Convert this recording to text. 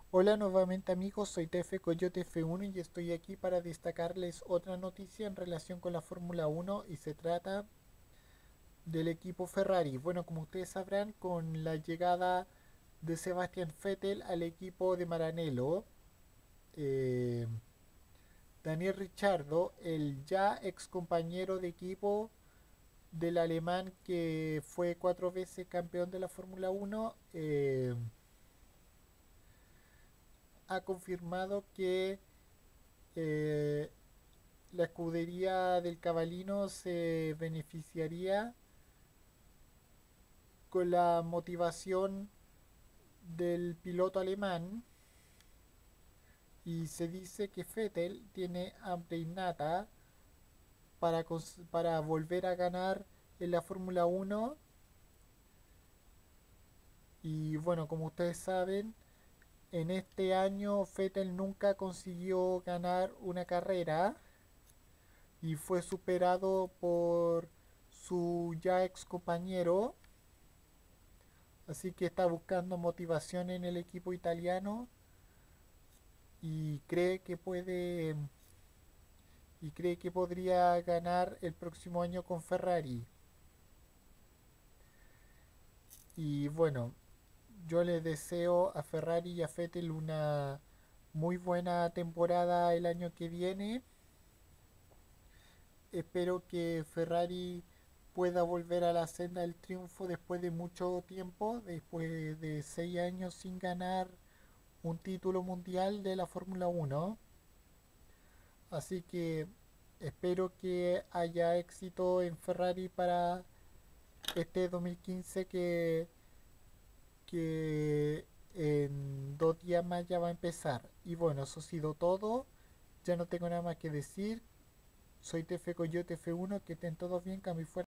Hola nuevamente amigos, soy TF Coyote F1 y estoy aquí para destacarles otra noticia en relación con la Fórmula 1 y se trata del equipo Ferrari. Bueno, como ustedes sabrán, con la llegada de Sebastian Vettel al equipo de Maranello, eh, Daniel Ricciardo, el ya ex compañero de equipo del alemán que fue 4 veces campeón de la Fórmula 1, ha confirmado que eh, la escudería del Cabalino se beneficiaría con la motivación del piloto alemán y se dice que Vettel tiene hambre innata para volver a ganar en la Fórmula 1 y bueno, como ustedes saben, en este año Vettel nunca consiguió ganar una carrera y fue superado por su ya ex compañero. Así que está buscando motivación en el equipo italiano y cree que podría ganar el próximo año con Ferrari. Y bueno, yo le deseo a Ferrari y a Vettel una muy buena temporada el año que viene. Espero que Ferrari pueda volver a la senda del triunfo después de mucho tiempo, después de 6 años sin ganar un título mundial de la Fórmula 1. Así que espero que haya éxito en Ferrari para este 2015 que en 2 días más ya va a empezar. Y bueno, eso ha sido todo. Ya no tengo nada más que decir. Soy TF Coyote F1, que estén todos bien, cambio y fuera.